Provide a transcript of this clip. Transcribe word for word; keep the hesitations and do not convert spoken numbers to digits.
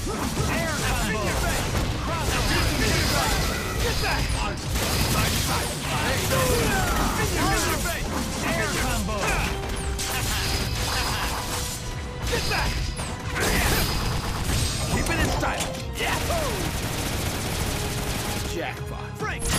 Air combo! Crossover! Get back! Side to side! Air combo! Get back! Keep it in style! Yahoo! Jackpot! Frank!